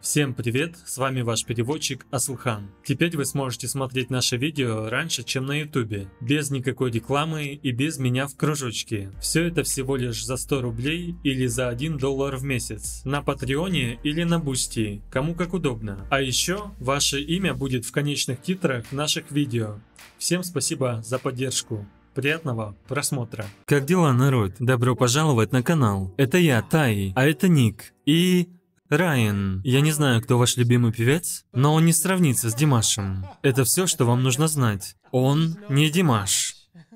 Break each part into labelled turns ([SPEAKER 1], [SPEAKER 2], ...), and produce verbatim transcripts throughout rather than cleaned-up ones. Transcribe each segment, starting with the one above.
[SPEAKER 1] Всем привет, с вами ваш переводчик Асылхан. Теперь вы сможете смотреть наши видео раньше, чем на ютубе, без никакой рекламы и без меня в кружочке. Все это всего лишь за сто рублей или за один доллар в месяц, на Патреоне или на Бусти, кому как удобно. А еще ваше имя будет в конечных титрах наших видео. Всем спасибо за поддержку. Приятного просмотра. Как дела, народ? Добро пожаловать на канал. Это я, Тай, а это Ник и... Райан. Я не знаю, кто ваш любимый певец, но он не сравнится с Димашем. Это все, что вам нужно знать. Он не Димаш.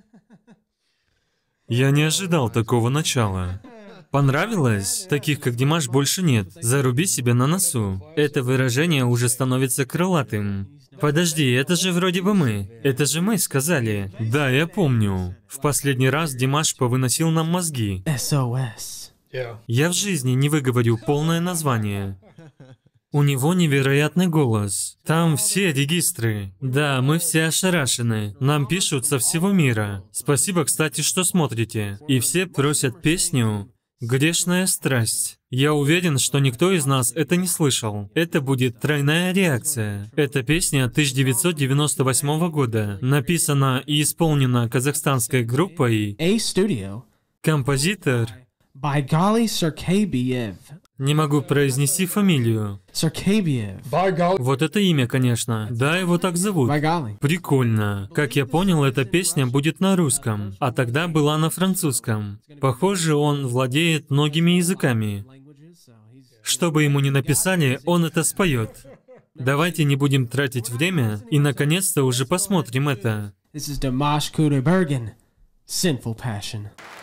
[SPEAKER 1] Я не ожидал такого начала. Понравилось? Таких, как Димаш, больше нет. Заруби себе на носу. Это выражение уже становится крылатым. Подожди, это же вроде бы мы. Это же мы сказали. Да, я помню. В последний раз Димаш повыносил нам мозги.
[SPEAKER 2] эс о эс.
[SPEAKER 1] Я в жизни не выговорю полное название. У него невероятный голос. Там все регистры. Да, мы все ошарашены. Нам пишут со всего мира. Спасибо, кстати, что смотрите. И все просят песню «Грешная страсть». Я уверен, что никто из нас это не слышал. Это будет тройная реакция. Эта песня тысяча девятьсот девяносто восьмого года. Написана и исполнена казахстанской группой
[SPEAKER 2] A-Studio.
[SPEAKER 1] Композитор...
[SPEAKER 2] Байгали Саркебиев.
[SPEAKER 1] Не могу произнести фамилию.
[SPEAKER 2] Саркебиев.
[SPEAKER 1] Вот это имя, конечно. Да, его так зовут.
[SPEAKER 2] Байгали.
[SPEAKER 1] Прикольно. Как я понял, эта песня будет на русском, а тогда была на французском. Похоже, он владеет многими языками. Что бы ему ни написали, он это споет. Давайте не будем тратить время и наконец-то уже посмотрим это.
[SPEAKER 2] This is Dimash Kudaibergen. Sinful Passion.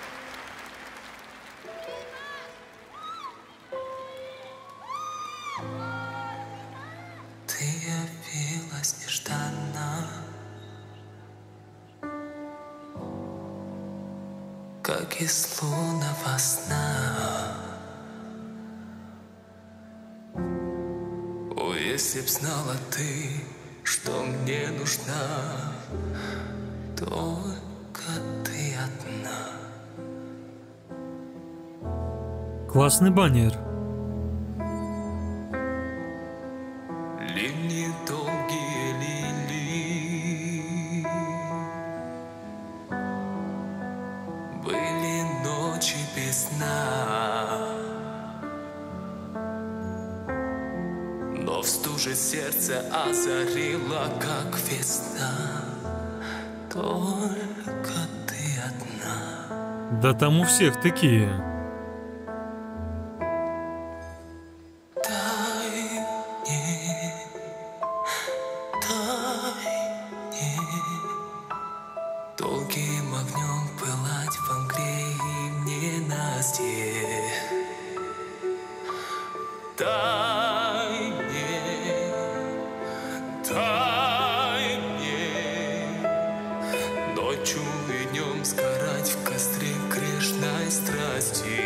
[SPEAKER 3] Ты явилась нежданно, как из лунного сна. О, если б знала ты, что мне нужна, только ты одна.
[SPEAKER 1] Классный баннер.
[SPEAKER 3] Линии долгие лилии, были ночи без сна, но в стуже сердце озарила, как весна. Только ты одна.
[SPEAKER 1] Да там у всех такие.
[SPEAKER 3] Долгим огнем пылать в Ангре и ненастье. Дай мне, дай мне ночью и днем сгорать в костре грешной страсти.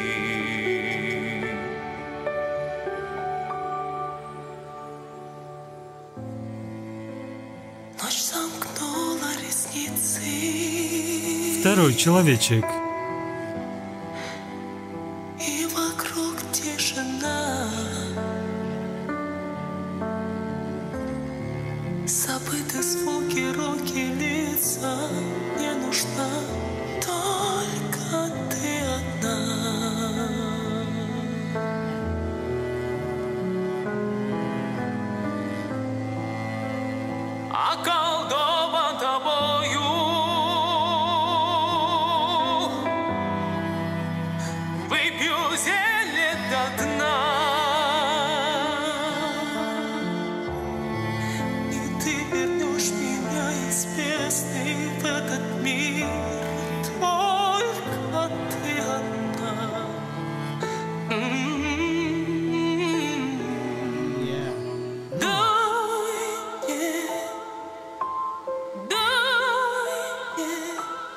[SPEAKER 3] Ночь замкнула ресницы.
[SPEAKER 1] Второй человечек.
[SPEAKER 3] И вокруг тишина. Забыты звуки, руки, лица. Не нужна только ты одна. Околдован тобою. Выпью зелье до дна, и ты вернешь меня из бездны в этот мир. Только ты одна.
[SPEAKER 2] Yeah.
[SPEAKER 3] Дай мне, дай мне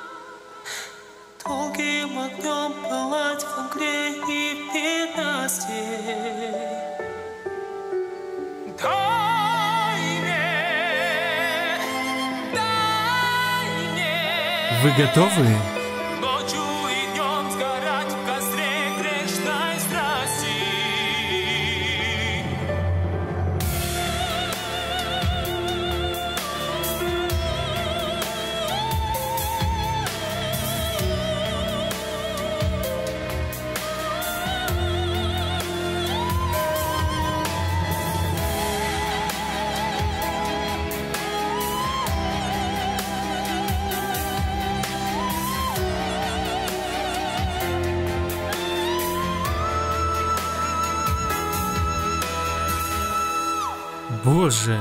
[SPEAKER 3] долгим огнем пылать в Ангре и в ненастье. Дай мне, дай мне.
[SPEAKER 1] Вы готовы?
[SPEAKER 3] Ночью и днем сгорать в костре грешной страсти.
[SPEAKER 1] Боже.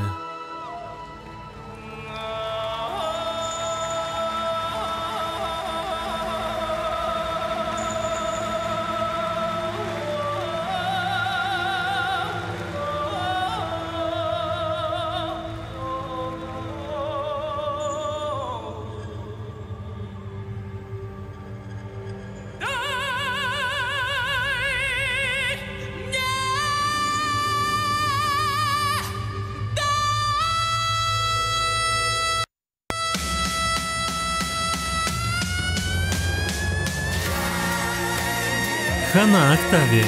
[SPEAKER 1] Хана Октавия.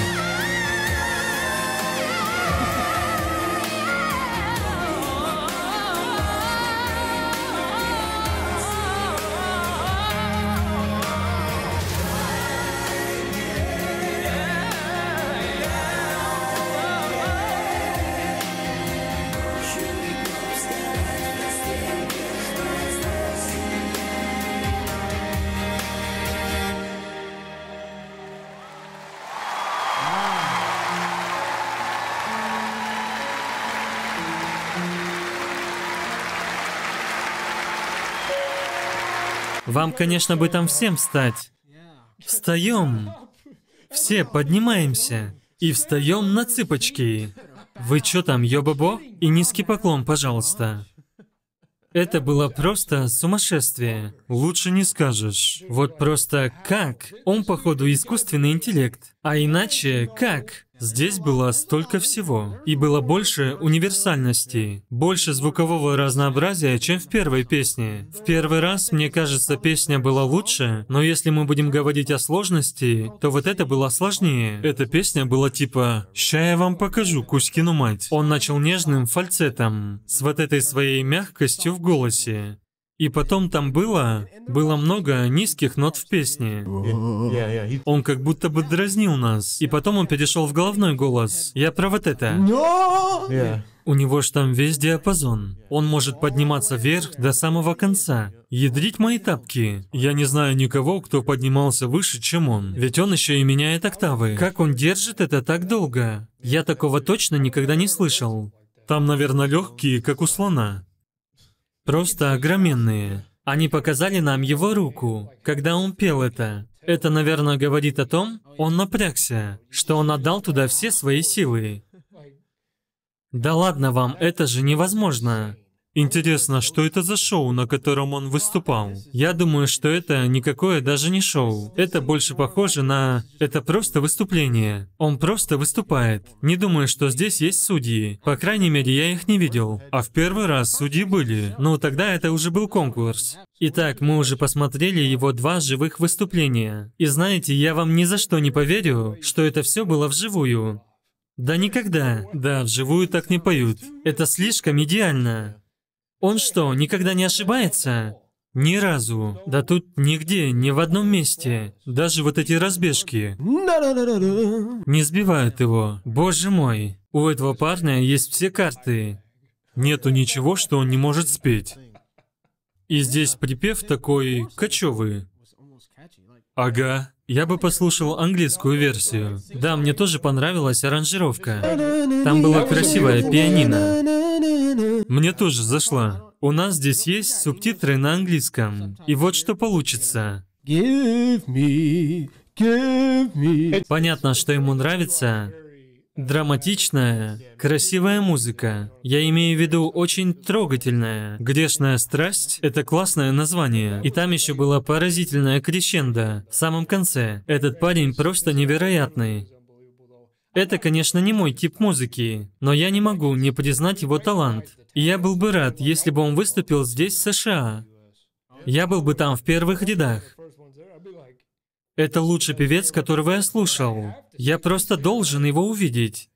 [SPEAKER 1] Вам, конечно, бы там всем встать. Встаем. Все поднимаемся. И встаем на цыпочки. Вы чё там, ёбабо? И низкий поклон, пожалуйста. Это было просто сумасшествие. Лучше не скажешь. Вот просто как? Он, походу, искусственный интеллект. А иначе как? Здесь было столько всего. И было больше универсальности. Больше звукового разнообразия, чем в первой песне. В первый раз, мне кажется, песня была лучше, но если мы будем говорить о сложности, то вот это было сложнее. Эта песня была типа «Ща я вам покажу, Кузькину мать». Он начал нежным фальцетом, с вот этой своей мягкостью в голосе. И потом там было, было много низких нот в песне. Он как будто бы дразнил нас. И потом он перешел в головной голос. Я про вот это. У него ж там весь диапазон. Он может подниматься вверх до самого конца. Ядрить мои тапки. Я не знаю никого, кто поднимался выше, чем он. Ведь он еще и меняет октавы. Как он держит это так долго? Я такого точно никогда не слышал. Там, наверное, легкие, как у слона. Просто огроменные. Они показали нам его руку, когда он пел это. Это, наверное, говорит о том, он напрягся, что он отдал туда все свои силы. Да ладно вам, это же невозможно. Интересно, что это за шоу, на котором он выступал? Я думаю, что это никакое даже не шоу. Это больше похоже на... Это просто выступление. Он просто выступает. Не думаю, что здесь есть судьи. По крайней мере, я их не видел. А в первый раз судьи были. Ну, тогда это уже был конкурс. Итак, мы уже посмотрели его два живых выступления. И знаете, я вам ни за что не поверю, что это все было вживую. Да никогда. Да, вживую так не поют. Это слишком идеально. Он что, никогда не ошибается? Ни разу. Да тут нигде, ни в одном месте. Даже вот эти разбежки не сбивают его. Боже мой. У этого парня есть все карты. Нету ничего, что он не может спеть. И здесь припев такой кочевый. Ага. Я бы послушал английскую версию. Да, мне тоже понравилась аранжировка. Там была красивая пианино. Мне тоже зашла. У нас здесь есть субтитры на английском. И вот что получится.
[SPEAKER 2] Give me, give me.
[SPEAKER 1] Понятно, что ему нравится драматичная, красивая музыка. Я имею в виду очень трогательная. «Грешная страсть» — это классное название. И там еще была поразительная крещендо в самом конце. Этот парень просто невероятный. Это, конечно, не мой тип музыки, но я не могу не признать его талант. И я был бы рад, если бы он выступил здесь, в США. Я был бы там в первых рядах. Это лучший певец, которого я слушал. Я просто должен его увидеть.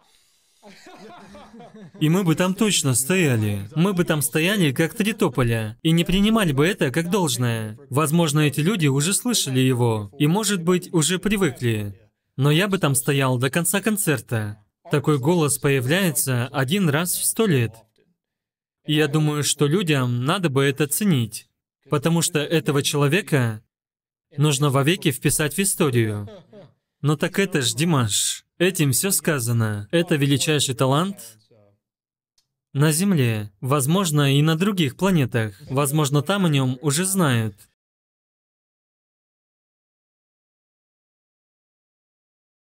[SPEAKER 1] И мы бы там точно стояли. Мы бы там стояли, как три тополя, и не принимали бы это как должное. Возможно, эти люди уже слышали его, и, может быть, уже привыкли. Но я бы там стоял до конца концерта. Такой голос появляется один раз в сто лет. И я думаю, что людям надо бы это ценить. Потому что этого человека нужно вовеки вписать в историю. Но так это ж Димаш. Этим все сказано. Это величайший талант. на Земле, возможно, и на других планетах. Возможно, там о нем уже знают.